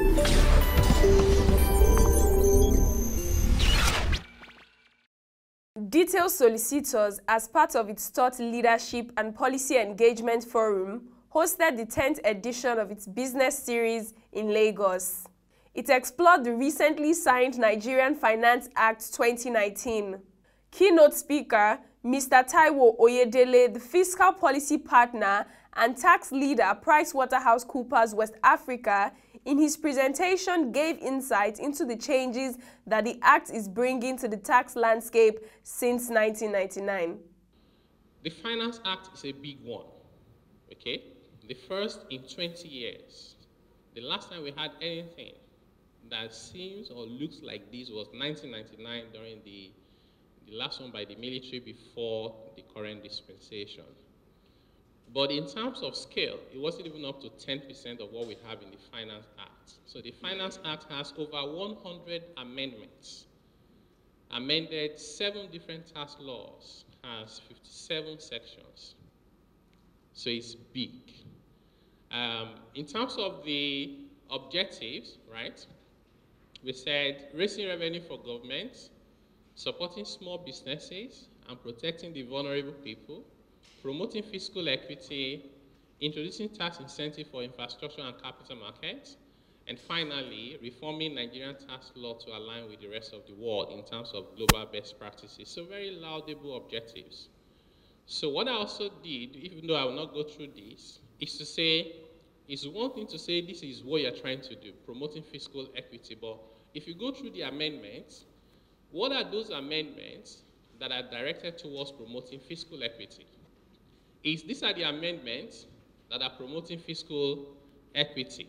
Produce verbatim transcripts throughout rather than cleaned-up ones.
Details Solicitors, as part of its Thought Leadership and Policy Engagement Forum, hosted the tenth edition of its business series in Lagos. It explored the recently signed Nigerian Finance Act twenty nineteen. Keynote speaker, Mister Taiwo Oyedele, the fiscal policy partner and tax leader PricewaterhouseCoopers West Africa, in his presentation gave insight into the changes that the Act is bringing to the tax landscape since nineteen ninety-nine. The Finance Act is a big one, okay? The first in twenty years. The last time we had anything that seems or looks like this was nineteen ninety-nine during the, the last one by the military before the current dispensation. But in terms of scale, it wasn't even up to ten percent of what we have in the Finance Act. So the Finance Act has over one hundred amendments, amended seven different tax laws, has fifty-seven sections. So it's big. Um, in terms of the objectives, right, we said raising revenue for government, supporting small businesses, and protecting the vulnerable people, promoting fiscal equity, introducing tax incentive for infrastructure and capital markets, and finally, reforming Nigerian tax law to align with the rest of the world in terms of global best practices. So very laudable objectives. So what I also did, even though I will not go through this, is to say, it's one thing to say this is what you're trying to do, promoting fiscal equity, but if you go through the amendments, what are those amendments that are directed towards promoting fiscal equity? Is these are the amendments that are promoting fiscal equity.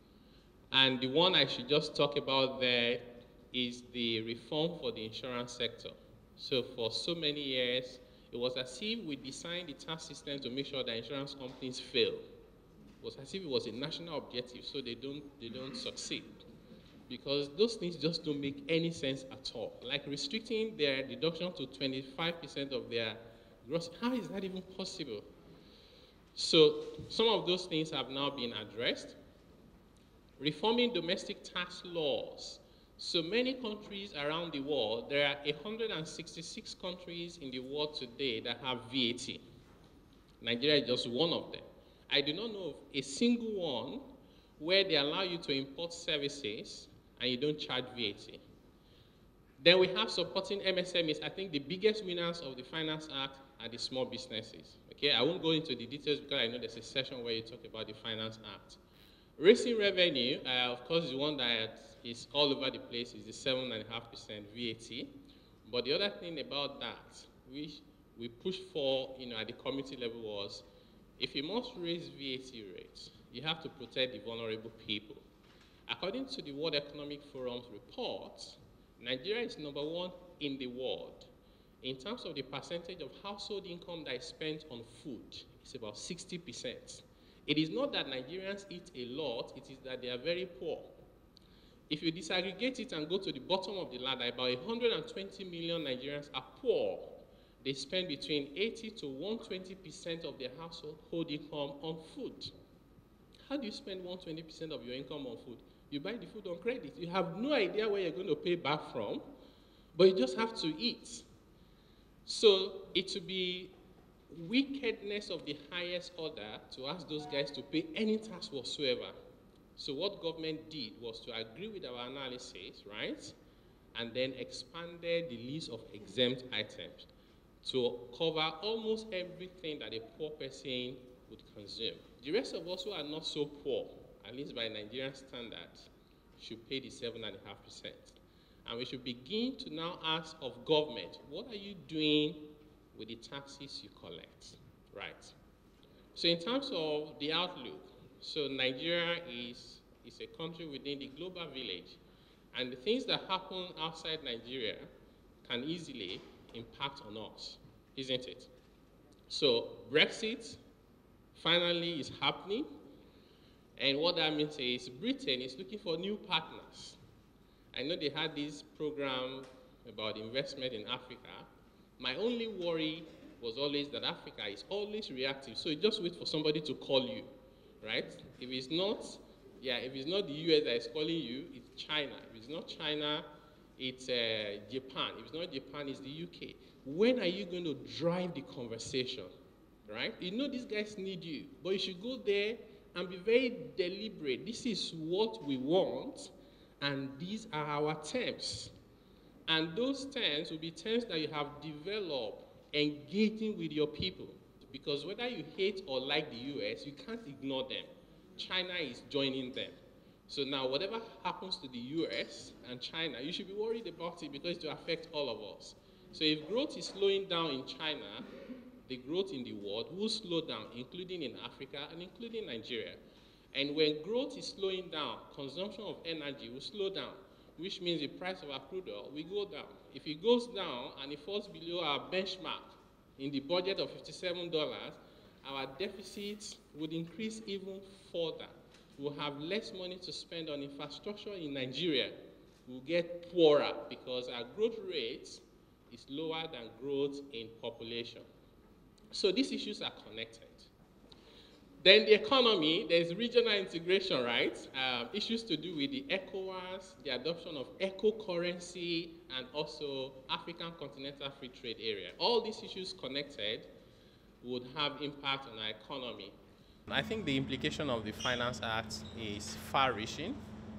And the one I should just talk about there is the reform for the insurance sector. So for so many years, it was as if we designed the tax system to make sure that insurance companies fail. It was as if it was a national objective, so they don't, they don't succeed. Because those things just don't make any sense at all. Like restricting their deduction to twenty-five percent of their gross, how is that even possible? So some of those things have now been addressed. Reforming domestic tax laws. So many countries around the world, there are one hundred sixty-six countries in the world today that have V A T. Nigeria is just one of them. I do not know of a single one where they allow you to import services and you don't charge V A T. Then we have supporting M S M Es. I think the biggest winners of the Finance Act are the small businesses. Okay, I won't go into the details because I know there's a session where you talk about the Finance Act. Raising revenue, uh, of course, the one that is all over the place is the seven point five percent V A T. But the other thing about that, which we pushed for, you know, at the committee level was, if you must raise V A T rates, you have to protect the vulnerable people. According to the World Economic Forum's report, Nigeria is number one in the world in terms of the percentage of household income that is spent on food. It's about sixty percent. It is not that Nigerians eat a lot, it is that they are very poor. If you disaggregate it and go to the bottom of the ladder, about one hundred twenty million Nigerians are poor. They spend between eighty to one hundred twenty percent of their household income on food. How do you spend one hundred twenty percent of your income on food? You buy the food on credit. You have no idea where you're going to pay back from, but you just have to eat. So it would be wickedness of the highest order to ask those guys to pay any tax whatsoever. So what government did was to agree with our analysis, right? And then expanded the list of exempt items to cover almost everything that a poor person would consume. The rest of us who are not so poor, at least by Nigerian standards, should pay the seven point five percent. And we should begin to now ask of government, what are you doing with the taxes you collect, right? So in terms of the outlook, so Nigeria is, is a country within the global village, and the things that happen outside Nigeria can easily impact on us, isn't it? So Brexit finally is happening, and what that means is Britain is looking for new partners. I know they had this program about investment in Africa. My only worry was always that Africa is always reactive, so you just wait for somebody to call you, right? If it's not Yeah, if it's not the U S that is calling you, it's China. If it's not China, it's uh, Japan. If it's not Japan, it's the U K. When are you going to drive the conversation, right? You know these guys need you, but you should go there and be very deliberate. This is what we want, and these are our terms. And those terms will be terms that you have developed engaging with your people. Because whether you hate or like the U S, you can't ignore them. China is joining them. So now whatever happens to the U S and China, you should be worried about it because it will affect all of us. So if growth is slowing down in China, the growth in the world will slow down, including in Africa and including Nigeria. And when growth is slowing down, consumption of energy will slow down, which means the price of our crude oil will go down. If it goes down and it falls below our benchmark in the budget of fifty-seven dollars, our deficits would increase even further. We'll have less money to spend on infrastructure in Nigeria. We'll get poorer because our growth rate is lower than growth in population. So these issues are connected. Then the economy, there's regional integration, right? Um, issues to do with the ECOWAS, the adoption of eco-currency, and also African Continental Free Trade Area. All these issues connected would have impact on our economy. I think the implication of the Finance Act is far-reaching,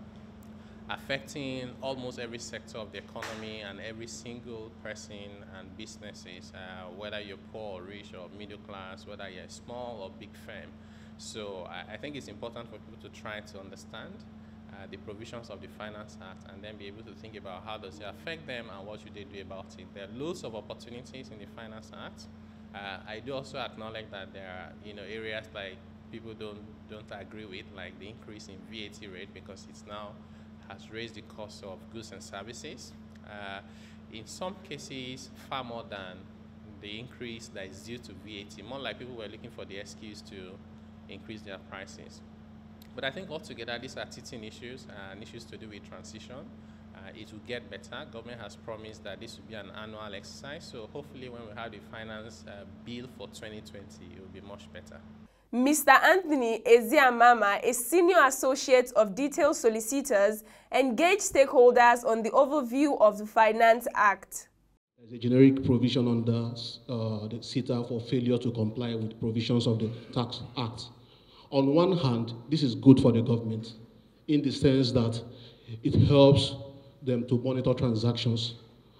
affecting almost every sector of the economy and every single person and businesses, uh, whether you're poor or rich or middle class, whether you're a small or big firm. So I, I think it's important for people to try to understand uh, the provisions of the Finance Act and then be able to think about how does it affect them and what should they do about it. There are loads of opportunities in the Finance Act. Uh, I do also acknowledge that there are, you know, areas like people don't don't agree with, like the increase in V A T rate, because it's now has raised the cost of goods and services. Uh, in some cases, far more than the increase that is due to V A T. More like people were looking for the excuse to increase their prices. But I think altogether, these are teething issues uh, and issues to do with transition. Uh, it will get better. Government has promised that this will be an annual exercise. So hopefully when we have the finance uh, bill for twenty twenty, it will be much better. Mister Anthony Eziamama, a senior associate of Detail Solicitors, engaged stakeholders on the overview of the Finance Act. There's a generic provision under uh, the C I T A for failure to comply with provisions of the Tax Act. On one hand, this is good for the government in the sense that it helps them to monitor transactions.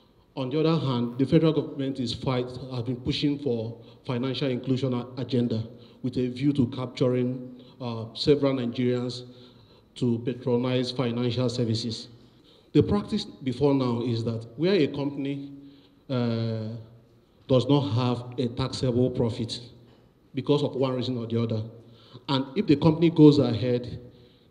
On the other hand, the federal government is fight, has been pushing for financial inclusion agenda with a view to capturing uh, several Nigerians to patronize financial services. The practice before now is that where a company uh, does not have a taxable profit because of one reason or the other, and if the company goes ahead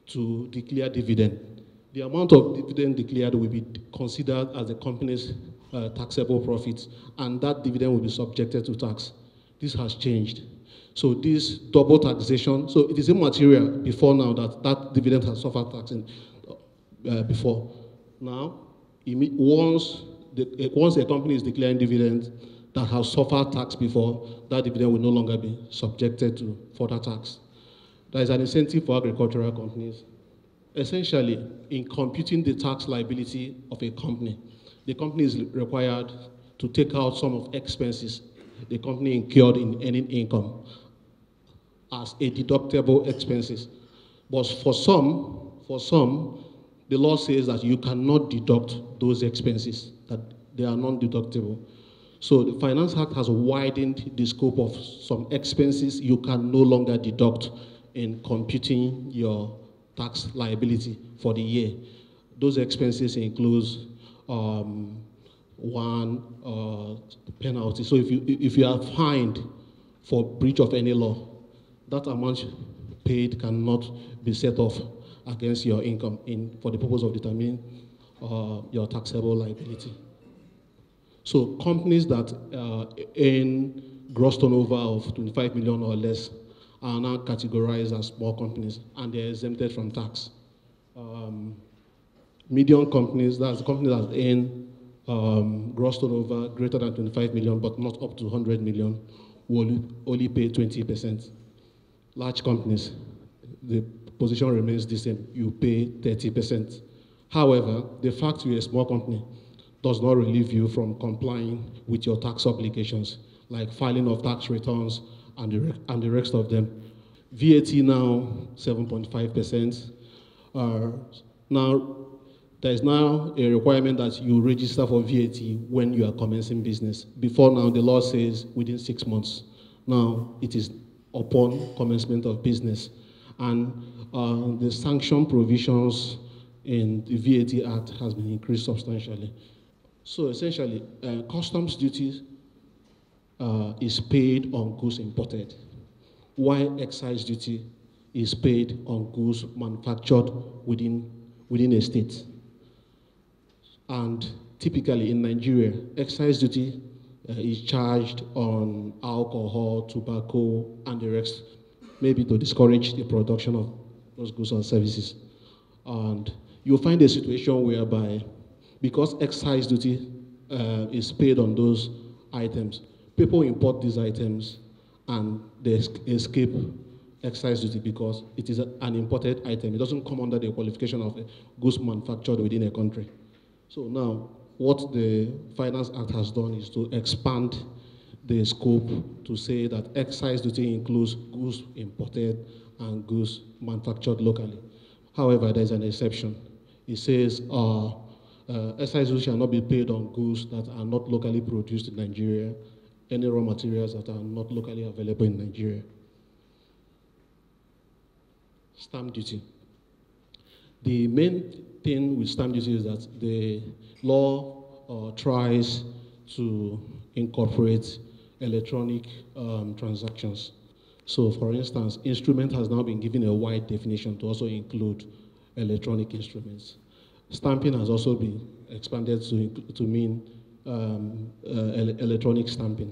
to declare dividend, the amount of dividend declared will be considered as the company's uh, taxable profits, and that dividend will be subjected to tax. This has changed. So this double taxation, so it is immaterial before now that that dividend has suffered taxing uh, before. Now, once, the, once a company is declaring dividend that has suffered tax before, that dividend will no longer be subjected to further tax. There is an incentive for agricultural companies. Essentially, in computing the tax liability of a company, the company is required to take out some of expenses the company incurred in earning income as a deductible expenses. But for some, for some, the law says that you cannot deduct those expenses, that they are non-deductible. So the Finance Act has widened the scope of some expenses you can no longer deduct in computing your tax liability for the year. Those expenses include um, one uh, penalty. So if you if you are fined for breach of any law, that amount paid cannot be set off against your income in for the purpose of determining uh, your taxable liability. So companies that uh, earn gross turnover of twenty-five million or less are now categorized as small companies, and they're exempted from tax. Um, medium companies, that's companies that earn um, gross turnover greater than twenty-five million, but not up to one hundred million, will only pay twenty percent. Large companies, the position remains the same. You pay thirty percent. However, the fact you're a small company does not relieve you from complying with your tax obligations, like filing of tax returns and the, and the rest of them. V A T now, seven point five percent. Uh, now, there is now a requirement that you register for V A T when you are commencing business. Before now, the law says within six months. Now, it is upon commencement of business. And uh, the sanction provisions in the V A T Act has been increased substantially. So essentially, uh, customs duty uh, is paid on goods imported, while excise duty is paid on goods manufactured within, within a state. And typically in Nigeria, excise duty uh, is charged on alcohol, tobacco, and the rest, maybe to discourage the production of those goods or services. And you'll find a situation whereby, because excise duty uh, is paid on those items, people import these items and they escape excise duty because it is a, an imported item. It doesn't come under the qualification of goods manufactured within a country. So now, what the Finance Act has done is to expand the scope to say that excise duty includes goods imported and goods manufactured locally. However, there's an exception. It says uh, uh, excise duty shall not be paid on goods that are not locally produced in Nigeria, any raw materials that are not locally available in Nigeria. Stamp duty. The main thing with stamp duty is that the law uh, tries to incorporate electronic um, transactions. So for instance, instrument has now been given a wide definition to also include electronic instruments. Stamping has also been expanded to, to mean um, uh, ele electronic stamping.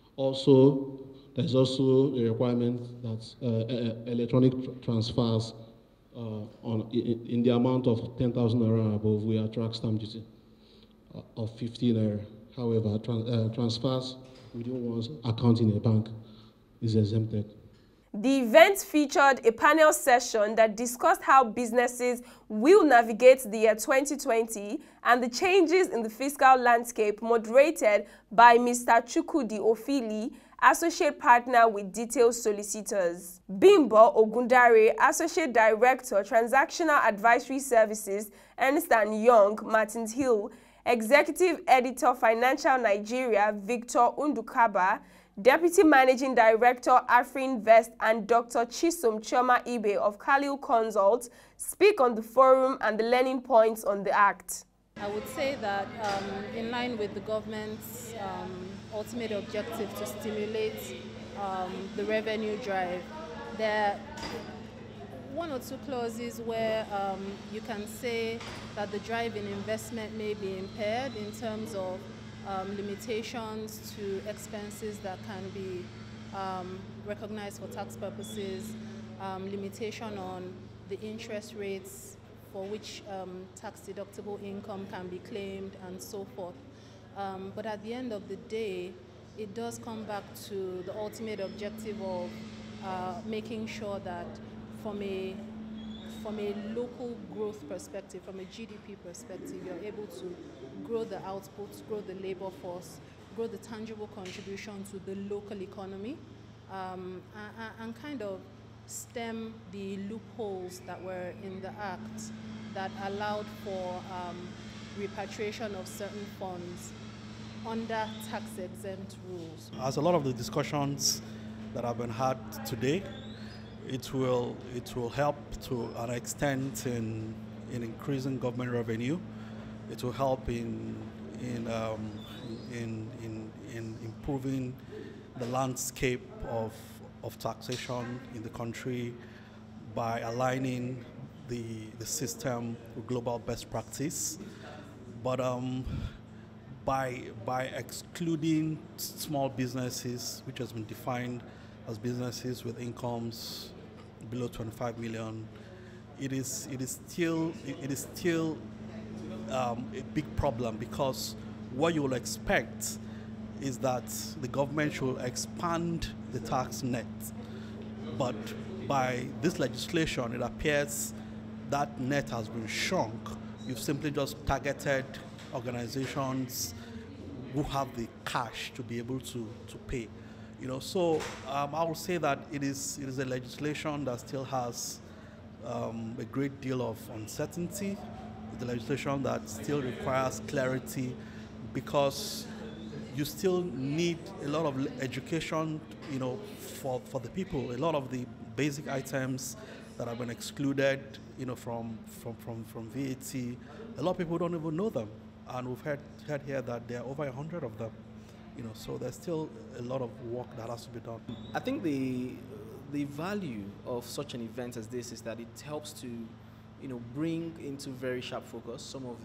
Also, there's also a requirement that uh, electronic tr transfers uh, on, in, in the amount of ten thousand naira and above, we attract stamp duty uh, of fifteen naira. However, trans uh, transfers within one's account in a bank is exempted. The event featured a panel session that discussed how businesses will navigate the year twenty twenty and the changes in the fiscal landscape, moderated by Mister Chukwudi Ofili, Associate Partner with Detail Solicitors. Bimbo Ogundare, Associate Director, Transactional Advisory Services, Ernst and Young, Martins Hill, Executive Editor, Financial Nigeria, Victor Undukaba, Deputy Managing Director, Afrinvest, and Doctor Chisom Chioma Ibe of Khalil Consult speak on the forum and the learning points on the Act. I would say that um, in line with the government's um, ultimate objective to stimulate um, the revenue drive, there are one or two clauses where um, you can say that the drive in investment may be impaired in terms of Um, limitations to expenses that can be um, recognized for tax purposes, um, limitation on the interest rates for which um, tax-deductible income can be claimed, and so forth. Um, but at the end of the day, it does come back to the ultimate objective of uh, making sure that from a From a local growth perspective, from a G D P perspective, you're able to grow the output, grow the labor force, grow the tangible contribution to the local economy, um, and, and kind of stem the loopholes that were in the Act that allowed for um, repatriation of certain funds under tax-exempt rules. As a lot of the discussions that have been had today, It will, it will help to an extent in, in increasing government revenue. It will help in, in, um, in, in, in improving the landscape of, of taxation in the country by aligning the, the system with global best practice. But um, by, by excluding small businesses, which has been defined as businesses with incomes below twenty-five million, it is it is still it is still um, a big problem, because what you will expect is that the government should expand the tax net, but by this legislation, it appears that net has been shrunk. You've simply just targeted organizations who have the cash to be able to, to pay. You know, so um, I would say that it is, it is a legislation that still has um, a great deal of uncertainty. The legislation that still requires clarity, because you still need a lot of education, you know, for, for the people. A lot of the basic items that have been excluded, you know, from, from, from, from V A T, a lot of people don't even know them. And we've heard, heard here that there are over a hundred of them. You know, so there's still a lot of work that has to be done. I think the, the value of such an event as this is that it helps to, you know, bring into very sharp focus some of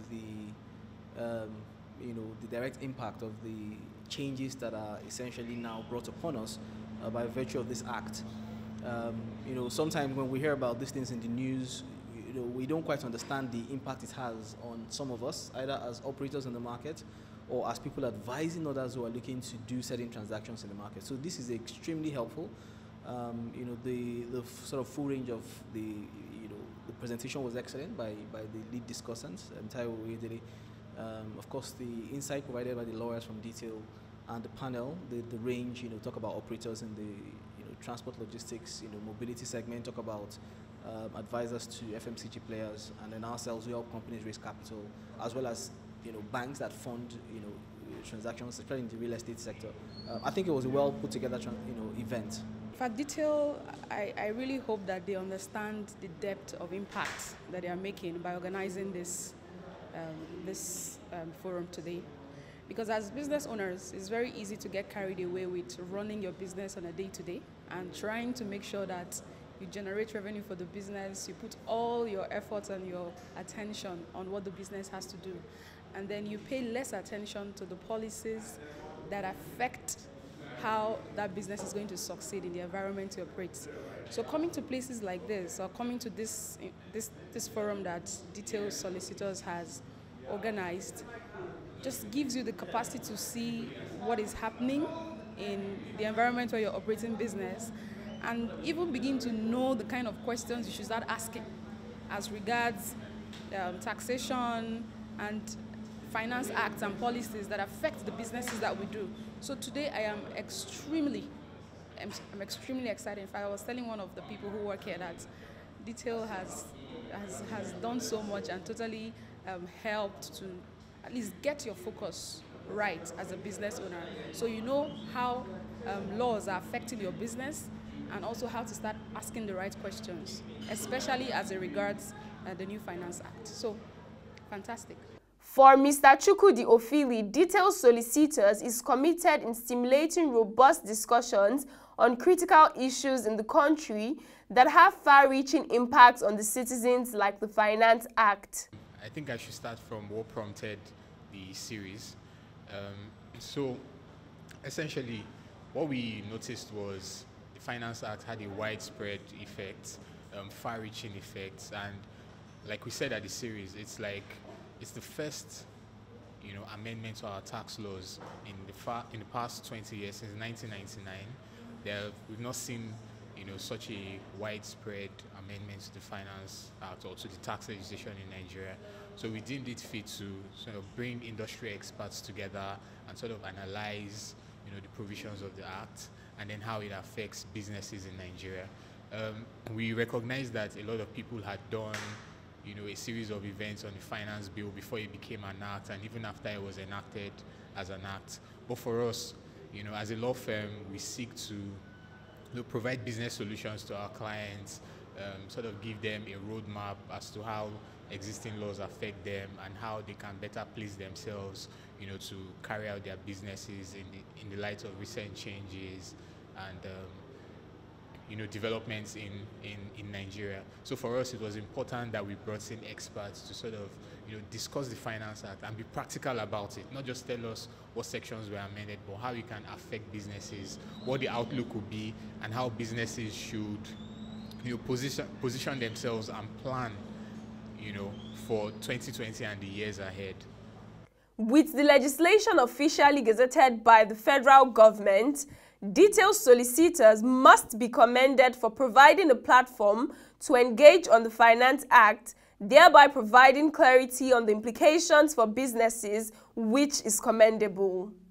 the, um, you know, the direct impact of the changes that are essentially now brought upon us uh, by virtue of this act. Um, you know, sometimes when we hear about these things in the news, you know, we don't quite understand the impact it has on some of us, either as operators in the market or as people advising others who are looking to do certain transactions in the market. So this is extremely helpful. Um, you know, the, the sort of full range of the, you know, the presentation was excellent by, by the lead discussants, um, Taiwo, Oyedele. Um, of course, the insight provided by the lawyers from Detail and the panel, the, the range, you know, talk about operators in the, you know, transport logistics, you know, mobility segment, talk about um, advisors to F M C G players, and then ourselves, we help companies raise capital, as well as, you know, banks that fund, you know, transactions, especially in the real estate sector. Um, I think it was a well put together, you know, event. For Detail, I, I really hope that they understand the depth of impact that they are making by organizing this, um, this um, forum today. Because as business owners, it's very easy to get carried away with running your business on a day-to-day and trying to make sure that you generate revenue for the business, you put all your efforts and your attention on what the business has to do. And then you pay less attention to the policies that affect how that business is going to succeed in the environment you operate. So coming to places like this, or coming to this, this, this forum that Detail Solicitors has organized, just gives you the capacity to see what is happening in the environment where you're operating business, and even begin to know the kind of questions you should start asking as regards um, taxation and finance acts and policies that affect the businesses that we do. So today I am extremely, I'm, I'm extremely excited. In fact, I was telling one of the people who work here that Detail has, has, has done so much and totally um, helped to at least get your focus right as a business owner. So you know how um, laws are affecting your business, and also how to start asking the right questions, especially as it regards uh, the new Finance Act. So, fantastic. For Mister Chukwudi Ofili, Detail Solicitors is committed in stimulating robust discussions on critical issues in the country that have far-reaching impacts on the citizens, like the Finance Act. I think I should start from what prompted the series. Um, so, essentially, what we noticed was the Finance Act had a widespread effect, um, far-reaching effects, and like we said at the series, it's like it's the first, you know, amendment to our tax laws in the far, in the past twenty years, since nineteen ninety-nine. There, we've not seen, you know, such a widespread amendment to the Finance Act or to the tax legislation in Nigeria. So we deemed it fit to sort of bring industry experts together and sort of analyze, you know, the provisions of the Act and then how it affects businesses in Nigeria. Um, we recognize that a lot of people had done, you know, a series of events on the finance bill before it became an act, and even after it was enacted as an act. But for us, you know, as a law firm, we seek to, you know, provide business solutions to our clients, um, sort of give them a roadmap as to how existing laws affect them and how they can better place themselves, you know, to carry out their businesses in the, in the light of recent changes and um, you know, developments in, in, in Nigeria. So for us, it was important that we brought in experts to sort of, you know, discuss the Finance Act and be practical about it, not just tell us what sections were amended, but how it can affect businesses, what the outlook would be, and how businesses should, you know, position, position themselves and plan, you know, for twenty twenty and the years ahead. With the legislation officially gazetted by the federal government, Detail solicitors must be commended for providing a platform to engage on the Finance Act, thereby providing clarity on the implications for businesses, which is commendable.